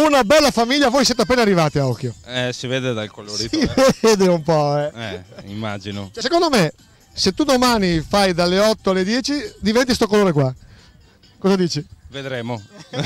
Una bella famiglia, voi siete appena arrivati a occhio. Si vede dal colorito. Si vede un po', Immagino. Cioè, secondo me, se tu domani fai dalle 8 alle 10, diventi sto colore qua. Cosa dici? Vedremo.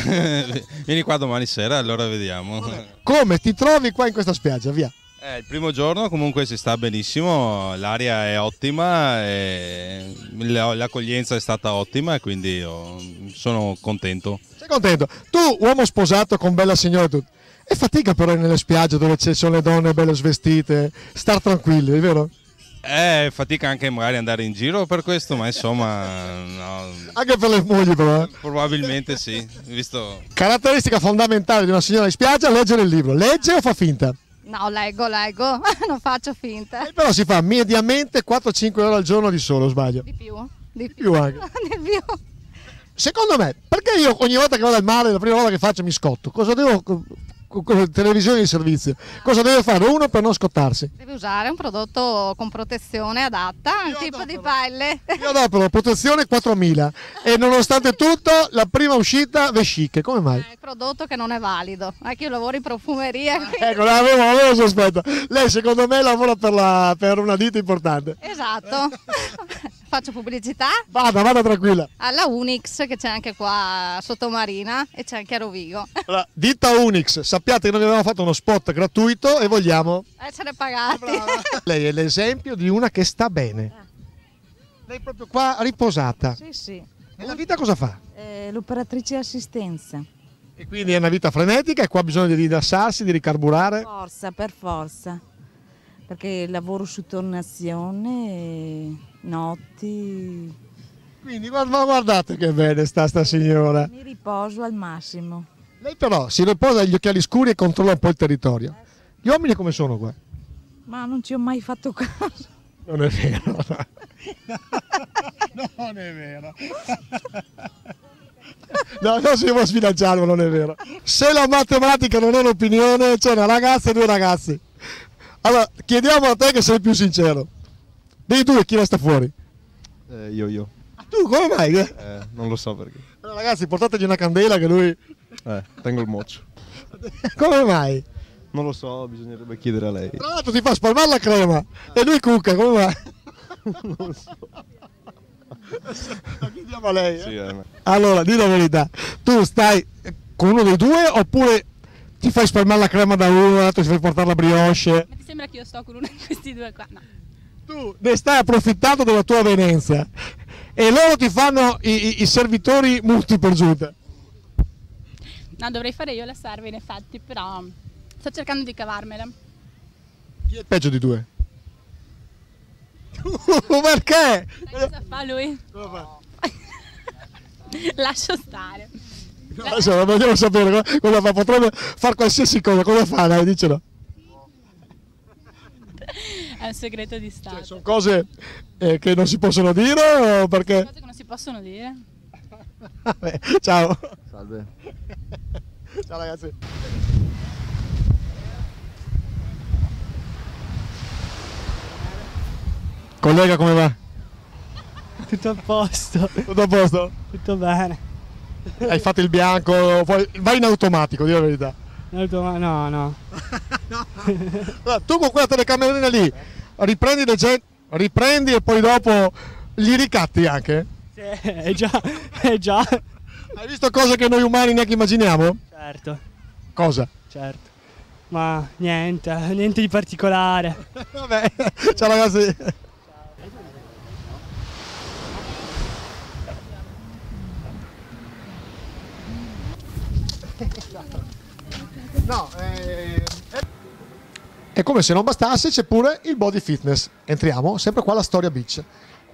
Vieni qua domani sera, allora vediamo. Come ti trovi qua in questa spiaggia? Via. Il primo giorno comunque si sta benissimo, l'aria è ottima, e l'accoglienza è stata ottima e quindi sono contento. Sei contento? Tu, uomo sposato con bella signora e tutto, è fatica però nelle spiagge dove ci sono le donne belle svestite, star tranquilli, è vero? Fatica anche magari andare in giro per questo, ma insomma no, Anche per le mogli però. Probabilmente sì, visto... Caratteristica fondamentale di una signora in spiaggia: leggere il libro. Legge o fa finta? No, leggo, non faccio finta. Però si fa mediamente 4-5 ore al giorno di sole, o sbaglio? Di più. Di più anche. Di più. Secondo me, perché io ogni volta che vado al mare, la prima volta che faccio mi scotto? Cosa devo... televisione di servizio, cosa deve fare uno per non scottarsi? Devi usare un prodotto con protezione adatta al tipo di pelle. Io adopero protezione 4000 e nonostante tutto la prima uscita vesciche, come mai? È il prodotto che non è valido, anche io lavoro in profumeria. Ecco, l'avevo sospetto. Lei secondo me lavora per una ditta importante. Esatto. Faccio pubblicità? Vada tranquilla. Alla Unix, che c'è anche qua a Sottomarina, e c'è anche a Rovigo. Allora, ditta Unix, sappiate che noi abbiamo fatto uno spot gratuito e vogliamo essere pagati. Lei è l'esempio di una che sta bene. Lei è proprio qua riposata. Sì. Nella vita cosa fa? L'operatrice assistenza. E quindi è una vita frenetica e qua bisogna di rilassarsi, di ricarburare? Per forza. Perché lavoro su tornazione, notti. Quindi guardate che bene sta signora. Mi riposo al massimo. Lei però si riposa agli occhiali scuri e controlla un po' il territorio. Gli uomini come sono qua? Ma non ci ho mai fatto caso. Non è vero. Non è vero. No, non si può sbilanciare, ma non è vero. Se la matematica non è un'opinione, c'è una ragazza e due ragazzi. Allora, chiediamo a te che sei più sincero. Dei due chi resta fuori? Io. Tu come mai? Non lo so perché. Allora, ragazzi, portategli una candela che lui... Tengo il moccio. Come mai? Non lo so, bisognerebbe chiedere a lei. Tra l'altro ti fa spalmare la crema e lui cucca, come mai? Non lo so. Lo chiediamo a lei. Sì, Allora, di la verità, tu stai con uno dei due oppure ti fai spalmare la crema da uno, l'altro ti fai portare la brioche? Ma ti sembra che io sto con uno di questi due qua? No. Tu ne stai approfittando della tua avvenenza e loro ti fanno i servitori muti per giunta. No, dovrei fare io la serva in effetti, però sto cercando di cavarmela. Chi è il peggio di due? Perché? Sai cosa fa lui? Cosa fa? Lascio stare. Adesso vogliamo sapere cosa fa, potrebbe fare qualsiasi cosa fa, dai, dicelo. È un segreto di Stato. Cioè, sono cose che non si possono dire o perché? Cose che non si possono dire. Vabbè, ciao. Salve. Ciao ragazzi. Collega, come va? Tutto a posto. Tutto a posto? Tutto bene. Hai fatto il bianco, vai in automatico, di la verità. No. Allora, tu con quella telecamerina lì riprendi e poi dopo li ricatti anche? Sì, è già. Hai visto cose che noi umani neanche immaginiamo? Certo. Cosa? Certo. Ma niente di particolare. Vabbè, ciao ragazzi. No, è come se non bastasse, c'è pure il body fitness. Entriamo sempre qua alla Storia Beach.